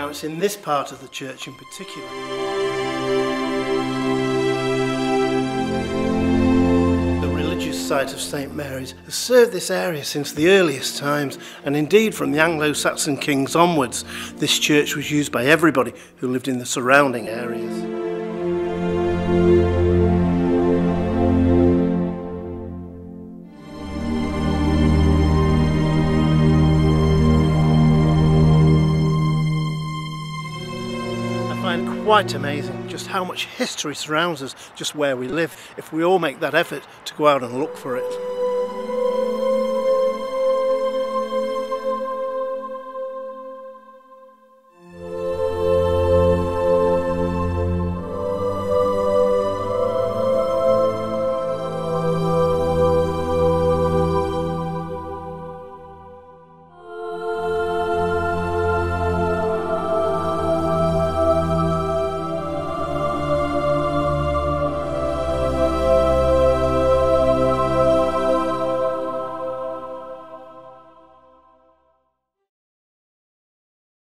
Now it's in this part of the church in particular. The religious site of St Mary's has served this area since the earliest times, and indeed from the Anglo Saxon kings onwards, this church was used by everybody who lived in the surrounding areas. I find quite amazing just how much history surrounds us just where we live, if we all make that effort to go out and look for it.